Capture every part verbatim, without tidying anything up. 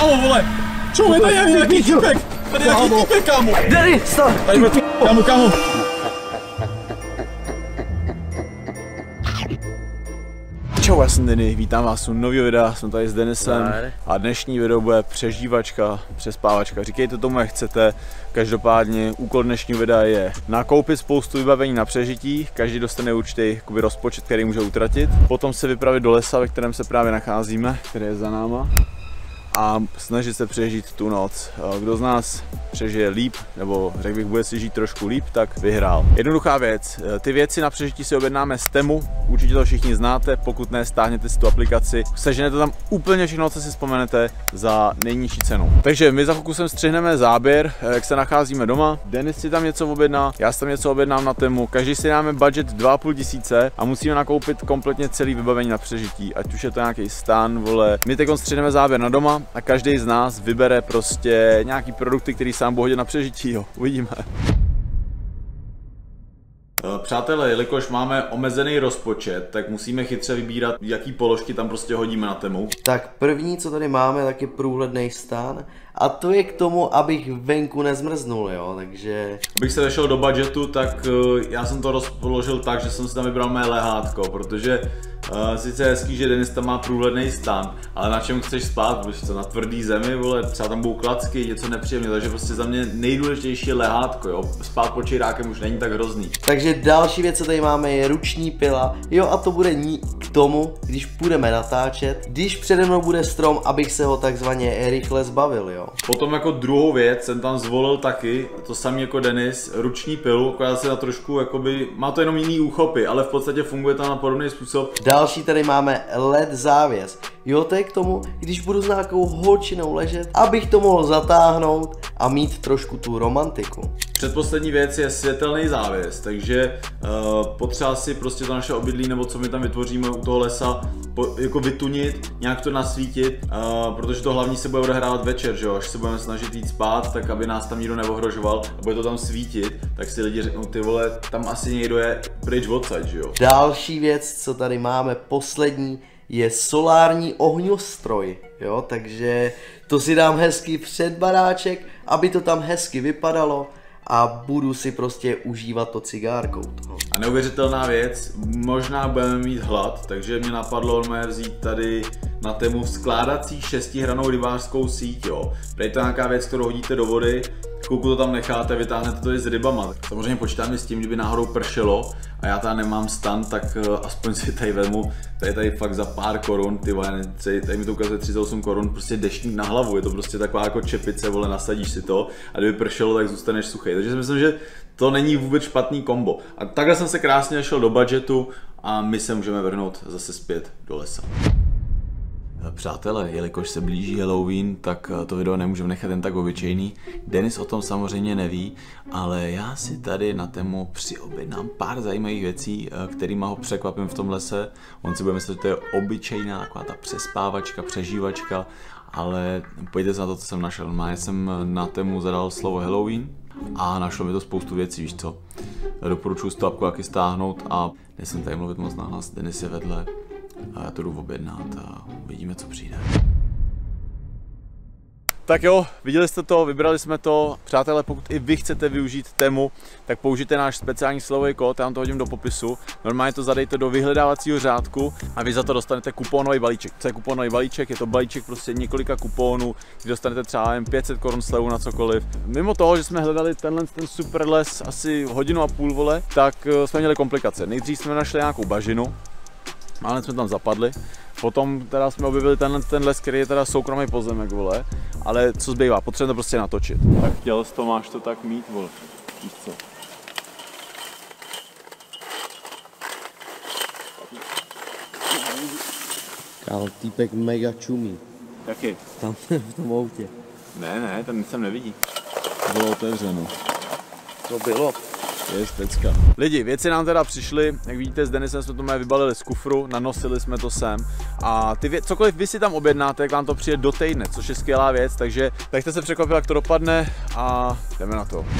kámo, vole! Čo, je tady nějaký týpek! Tady je nějaký týpek, kámo! Danny, stav! Tady bude kámo, kámo! Čau, já jsem Denny, vítám vás u nového videa, jsem tady s Denisem a dnešní video bude přežívačka, přespávačka, říkejte tomu jak chcete. Každopádně úkol dnešního videa je nakoupit spoustu vybavení na přežití, každý dostane určitý rozpočet, který může utratit. Potom se vypravit do lesa, ve kterém se právě nacházíme, který je za náma, a snažit se přežít tu noc. Kdo z nás přežije líp, nebo řekl bych, bude si žít trošku líp, tak vyhrál. Jednoduchá věc, ty věci na přežití si objednáme z Temu, určitě to všichni znáte, pokud ne, stáhněte si tu aplikaci, seženete tam úplně všechno, co si vzpomenete, za nejnižší cenu. Takže my za chvilku střihneme záběr, jak se nacházíme doma, Denis si tam něco objedná, já si tam něco objednám na Temu, každý si dáme budget dva a půl tisíce a musíme nakoupit kompletně celý vybavení na přežití, ať už je to nějaký stan, vole. My teď střihneme záběr na doma a každý z nás vybere prostě nějaký produkty, který sám bude hodit na přežití, jo. Uvidíme. Přátelé, jelikož máme omezený rozpočet, tak musíme chytře vybírat, jaký položky tam prostě hodíme na Temu. Tak první, co tady máme, tak je průhledný stán. A to je k tomu, abych venku nezmrznul, jo, takže... Abych se vešel do budgetu, tak uh, já jsem to rozpoložil tak, že jsem si tam vybral mé lehátko, protože uh, sice je hezký, že Denis tam má průhledný stan, ale na čem chceš spát, protože to na tvrdý zemi, vole, třeba tam budou klacky, něco nepříjemné, takže prostě za mě nejdůležitější je lehátko, jo, spát pod čejrákem už není tak hrozný. Takže další věc, co tady máme, je ruční pila, jo, a to bude ní k tomu, když půjdeme natáčet, když přede mnou bude strom, abych se ho takzvaně rychle zbavil, jo. Potom jako druhou věc jsem tam zvolil taky, to samý jako Denis, ruční pilu, akorát se na trošku, jakoby, má to jenom jiný úchopy, ale v podstatě funguje tam na podobný způsob. Další tady máme L E D závěs, jo, to je k tomu, když budu s nějakou holčinou ležet, abych to mohl zatáhnout a mít trošku tu romantiku. Předposlední věc je světelný závěs, takže uh, potřeba si prostě to naše obydlí, nebo co my tam vytvoříme u toho lesa, po, jako vytunit, nějak to nasvítit, uh, protože to hlavní se bude odehrávat večer, že jo, až se budeme snažit jít spát, tak aby nás tam nikdo neohrožoval a bude to tam svítit, tak si lidi řeknou, ty vole, tam asi někdo je pryč odsaď, že jo. Další věc, co tady máme, poslední, je solární ohňostroj, jo, takže to si dám hezky před baráček, aby to tam hezky vypadalo a budu si prostě užívat to cigárkou. Toho. A neuvěřitelná věc, možná budeme mít hlad, takže mě napadlo mě vzít tady na Temu skládací šestihranou rybářskou síť, jo. Prej to nějaká věc, kterou hodíte do vody, chvilku to tam necháte, vytáhnete to i s rybama. Samozřejmě počítáme s tím, kdyby náhodou pršelo a já tady nemám stan, tak uh, aspoň si tady vezmu, tady tady fakt za pár korun, ty vole, tady mi to ukazuje třicet osm korun, prostě deštník na hlavu, je to prostě taková jako čepice, vole, nasadíš si to a kdyby pršelo, tak zůstaneš suchý. Takže si myslím, že to není vůbec špatný kombo. A takhle jsem se krásně šel do budgetu a my se můžeme vrhnout zase zpět do lesa. Přátelé, jelikož se blíží Halloween, tak to video nemůžeme nechat jen tak obyčejný. Denis o tom samozřejmě neví, ale já si tady na Temu přiobjednám pár zajímavých věcí, kterýma ho překvapím v tom lese. On si bude myslet, že to je obyčejná taková ta přespávačka, přežívačka, ale pojďte se na to, co jsem našel. Já jsem na Temu zadal slovo Halloween a našlo mi to spoustu věcí, víš co. Doporučuji si to apku taky stáhnout a nesmím tady mluvit moc nahlas, Denis je vedle. A já to jdu objednat a uvidíme, co přijde. Tak jo, viděli jste to, vybrali jsme to. Přátelé, pokud i vy chcete využít Temu, tak použijte náš speciální slovový kód, já vám to hodím do popisu. Normálně to zadejte do vyhledávacího řádku a vy za to dostanete kupónový balíček. Co je kupónový balíček? Je to balíček prostě několika kupónů, kdy dostanete třeba jen pět set korun slevu na cokoliv. Mimo toho, že jsme hledali tenhle ten super les asi hodinu a půl, vole, tak jsme měli komplikace. Nejdřív jsme našli nějakou bažinu, ale jsme tam zapadli, potom teda jsme objevili tenhle ten les, který je teda soukromý pozemek, vole, ale co zbývá, potřebujeme to prostě natočit. Tak chtěl jsi to, máš to tak mít, vole, víš co. Kámo, týpek mega čumí. Jaký? Tam v tom autě. Ne, ne, ten jsem nevidí. Bylo otevřeno. To bylo. Je špecka. Lidi, věci nám teda přišly, jak vidíte, s Denisem jsme to mé vybalili z kufru, nanosili jsme to sem a ty věci, cokoliv vy si tam objednáte, tak vám to přijde do týdne, což je skvělá věc, takže tak jste se překvapili, jak to dopadne a jdeme na to.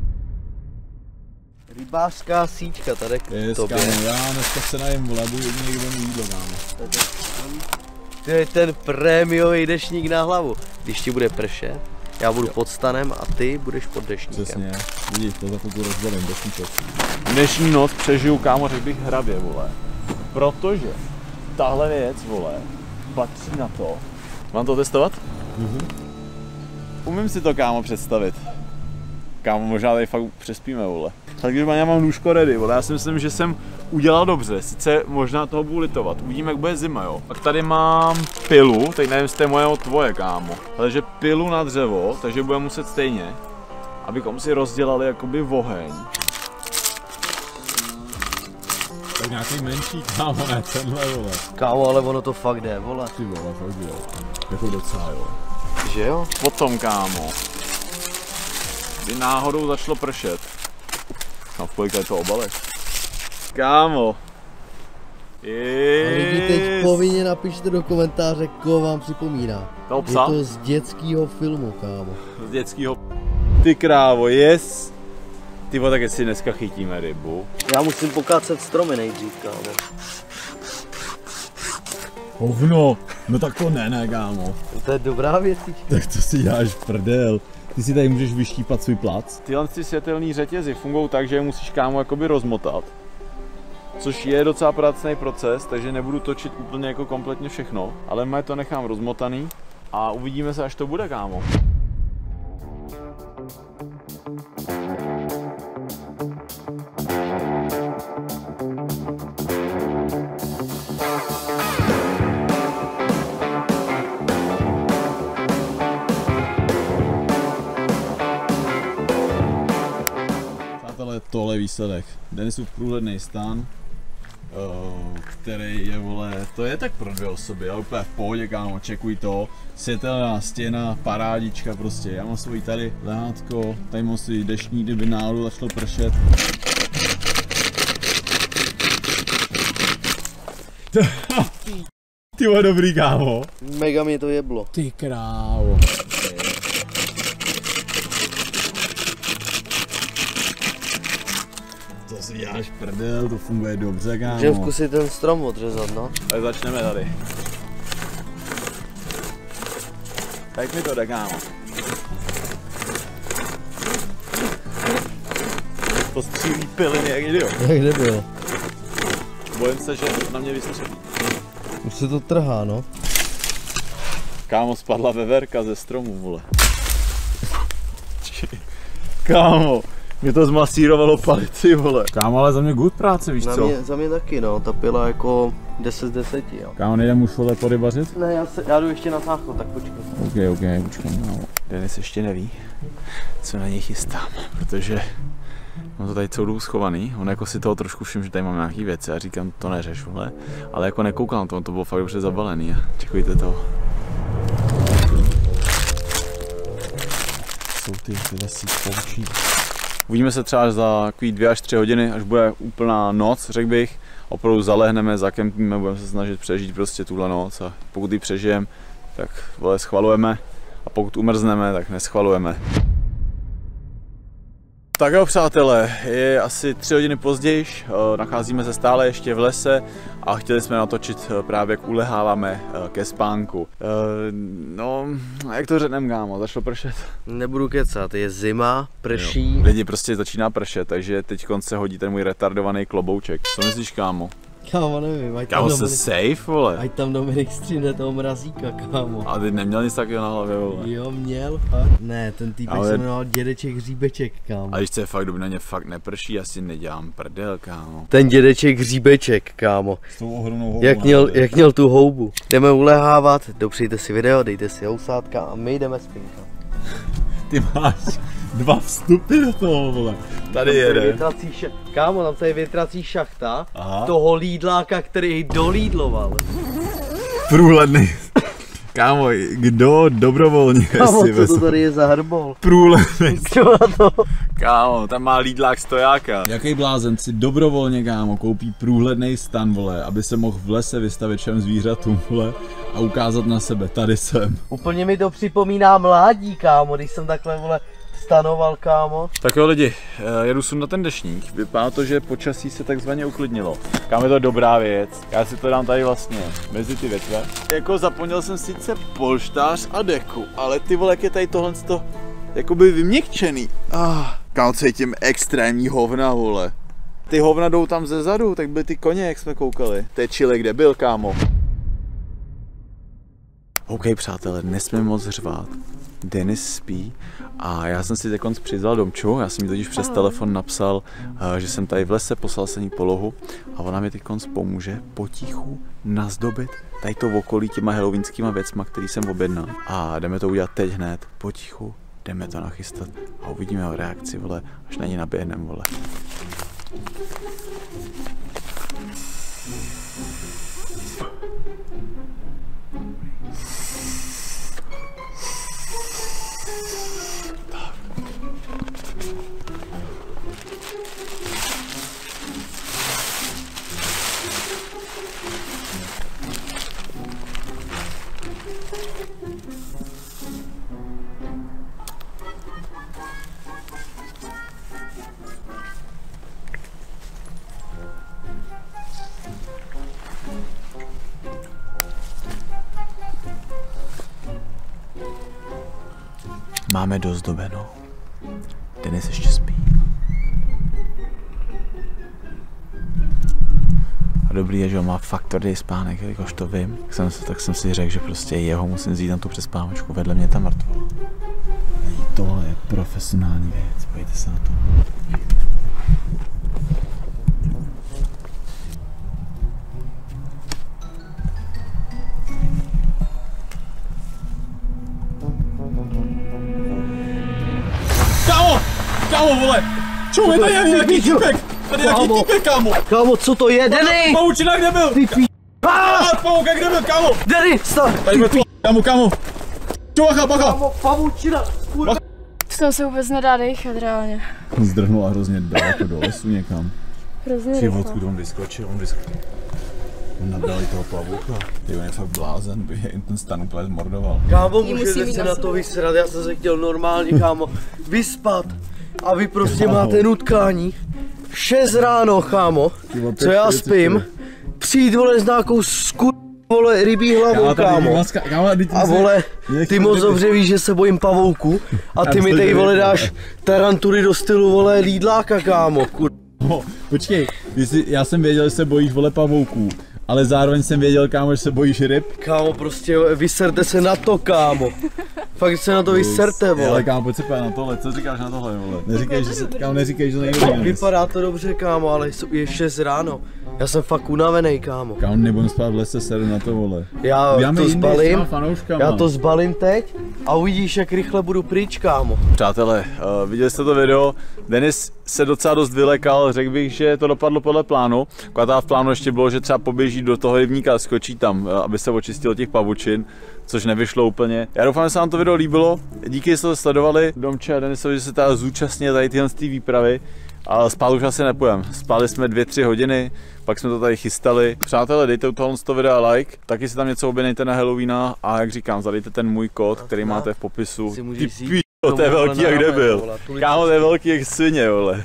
Rybářská síťka tady k Jest, tobě. Kámo, já dneska se najím, vole, budu někdo mít jídlo, kámo. To je ten prémiový deštník na hlavu. Když ti bude pršet, já budu pod stanem a ty budeš pod deštníkem. Přesně, vidíš, to za chvilku rozbalím deštníček. Dnešní noc přežiju, kámo, řekl bych hrabě, vole. Protože tahle věc, vole, patří na to. Mám to testovat? Mhm. Umím si to, kámo, představit. Kámo, možná tady fakt přespíme, vole. Tak když já mám nůžko ready, vole, já si myslím, že jsem udělal dobře, sice možná toho budu litovat, uvidíme, jak bude zima, jo. Pak tady mám pilu, teď nevím, jestli to je moje tvoje, kámo, takže pilu na dřevo, takže budeme muset stejně, abychom si rozdělali jakoby oheň. Tak nějaký menší, kámo, ne tenhle, vole. Kámo, ale ono to fakt jde, vole. Ty vole, fakt jde, jako docela, jo. Že jo? Potom, kámo, kdy náhodou začalo pršet. No, v kolika je to obalek? Kámo! A lidi teď povinně napište do komentáře, koho vám připomíná. Toho psa? Je to z dětského filmu, kámo. Z dětského. Ty krávo, yes! Ty vole, tak jestli dneska chytíme rybu. Já musím pokácet stromy nejdřív, kámo. Hovno! No tak to ne, ne, kámo. To je dobrá věcička. Tak to si děláš prdel. Ty si tady můžeš vyštípat svůj plac. Tyhle ty světelný řetězy fungují tak, že je musíš, kámo, jakoby rozmotat. Což je docela pracný proces, takže nebudu točit úplně jako kompletně všechno, ale mě to nechám rozmotaný a uvidíme se, až to bude, kámo. Tohle je výsledek. Denisův průhledný stan, který je, vole, to je tak pro dvě osoby, ale úplně v pohodě, kámo, čekuj to. Světelná stěna, parádička prostě. Já mám svojí tady lehátko, tady mám svůj deštník, kdyby náhodou začalo pršet. Ty vole, dobrý, kámo. Mega mě to jeblo. Ty krávo. To si děláš prdel, to funguje dobře, kámo. Můžeme zkusit ten strom odřezat, no. Tak začneme tady. Jak mi to jde, kámo? To střílí piliny jak idiot. Jak nebyl? Bojím se, že na mě vystřelí. Už se to trhá, no. Kámo, spadla veverka ze stromu, vole. Kámo, mě to zmasírovalo palici, vole. Kámo, ale za mě good práce, víš za co? Mě, za mě taky, no, ta pila jako deset z deseti, jo. Kámo, nejdem už, vole, porybařit? Ne, já, se, já jdu ještě na záchod, tak počkej. Ok, ok, počkám, no. Denis ještě neví, co na něj chystám, protože mám to tady celou dobu schovaný, on jako si toho trošku všim, že tady mám nějaký věci a říkám, to neřeš, vole, ale jako nekoukal na to, to bylo fakt dobře zabalený a čekujte to. Jsou ty, tyhle si poučí. Uvidíme se třeba za takový dvě až tři hodiny, až bude úplná noc, řekl bych. Opravdu zalehneme, zakempíme, budeme se snažit přežít prostě tuhle noc a pokud ji přežijeme, tak vole, schvalujeme a pokud umrzneme, tak neschvalujeme. Tak jo, přátelé, je asi tři hodiny později, nacházíme se stále ještě v lese a chtěli jsme natočit právě, jak uleháváme ke spánku. No, jak to řekneme, kámo, začalo pršet? Nebudu kecat, je zima, prší. Jo. Lidi prostě začíná pršet, takže teď se hodí ten můj retardovaný klobouček. Co myslíš, kámo? Kámo, nevím, ať tam kámo, Dominik, se safe, vole. Ať tam Dominik stříhne toho mrazíka, kámo. A ty neměl nic takového na hlavě, vole. Jo, měl, fakt. Ne, ten týpek ale... se jmenoval Dědeček Hříbeček, kámo. A když se fakt doby na ně fakt neprší, asi nedělám prdel, kámo. Ten Dědeček Hříbeček, kámo. S tou ohromnou houbou. Jak měl, jak měl tu houbu. Jdeme ulehávat, dopřejte si video, dejte si housátka a my jdeme spinkat. Ty máš dva vstupy do toho, vole. Tady jede. Ša... Kámo, tam tady větrací šachta. Aha. Toho lídláka, který dolídloval. Průhledný. Kámo, kdo dobrovolně Kámo, si co to tady je za hrbol? Průhledný. Co na to? Kámo, tam má lídlák stojáka. Jaký blázen si dobrovolně, kámo, koupí průhledný stan, vole, aby se mohl v lese vystavit všem zvířatům, vole, a ukázat na sebe, tady jsem. Úplně mi to připomíná mládí, kámo, když jsem takhle, vole, stanoval, kámo. Tak jo lidi, jedu sem na ten deštník, vypadá to, že počasí se takzvaně uklidnilo. Kámo, je to dobrá věc, já si to dám tady vlastně mezi ty větve. Jako zapomněl jsem sice polštář a deku, ale ty vole, jak je tady tohle to jakoby vyměkčený. Ah, kámo, cítím extrémní hovna, vole. Ty hovna jdou tam ze zadu, tak byly ty koně, jak jsme koukali. To je Chile, kde byl, kámo. OK, přátelé, nesmím moc řvát. Denis spí a já jsem si teď přizval Domču, já jsem jí totiž přes telefon napsal, že jsem tady v lese, poslal jsem jí polohu a ona mi teď pomůže potichu nazdobit tady to okolí těma halloweenskýma věcma, který jsem objednal. A jdeme to udělat teď hned, potichu, jdeme to nachystat a uvidíme o reakci, vole, až na ní naběhnem, vole. Máme dozdobeno. Denis ještě spí. A dobrý je, že on má fakt tvrdý spánek, jakož to vím. Tak jsem, tak jsem si řekl, že prostě jeho musím vzít na tu přespávačku. Vedle mě ta mrtvola. Tohle je profesionální věc, pojďte se na to. Kámo, vole! Čo, je tady nějaký týpek! Tady nějaký týpek, kámo! Kámo, co to je, Denny? Pavučina, kde byl? Ty pí... Ah, pavouka, kde byl, kámo? Denny, stav! Tady byl kámo, kámo! Čo, bacha, bacha! Kámo, pavučina, kurva! Z toho se vůbec nedá dejchat, reálně. Zdrhnula hrozně daleko do lesu někam. Hrozně Ty, rychle. odkud on vyskočil, on vyskočil. On nabrali toho pavouka. Ty, on je fakt blázen, by jim ten stan úplně zmordoval. Kámo, můžete se na to vysrat, já jsem se chtěl normálně, kámo, vyspat. A vy prostě kámo. Máte nutkání. šest ráno, kámo, co já spím, přijít, vole, s nějakou skur... vole, rybí hlavou, kámo. A vole, ty moc dobře víš, že se bojím pavouku a ty mi tady, vole, dáš tarantury do stylu, vole, Lídláka, kámo, kur... No, počkej, jsi, já jsem věděl, že se bojíš, vole, pavouků, ale zároveň jsem věděl, kámo, že se bojíš ryb. Kámo, prostě vyserte se na to, kámo. Fakt se na to vyserte, vole. Ale kámo, pojď se na tohle, co říkáš na tohle, vole? Neříkej, že se, kámo, neříkej, že to nejde. Vypadá to dobře, kámo, ale je šest ráno. Já jsem fakt unavený, kámo. Kámo, nebudem spát v lese, sedu na to, vole. Já to zbalím, já to zbalím teď a uvidíš, jak rychle budu pryč, kámo. Přátelé, uh, viděli jste to video, Denis se docela dost vylekal, řekl bych, že to dopadlo podle plánu. Akorát v plánu ještě bylo, že třeba poběží do toho rybníka a skočí tam, aby se očistil těch pavučin, což nevyšlo úplně. Já doufám, že se vám to video líbilo, díky, že jste to sledovali, Domče a Denisovi, že se teda zúčastnili tady tyhle výpravy. Ale spát už asi nepůjdem. Spali jsme dvě tři hodiny, pak jsme to tady chystali. Přátelé, dejte u tohle videa like, taky si tam něco objednejte na Halloweena a jak říkám, zadejte ten můj kód, který máte v popisu. Ty píčo, to je velký jak debil. Kámo, to je velký jak svině, vole.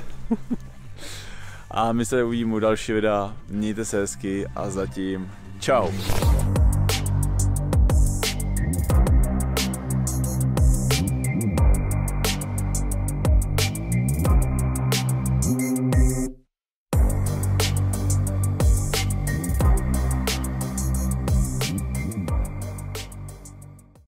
A my se uvidíme u další videa, mějte se hezky a zatím čau.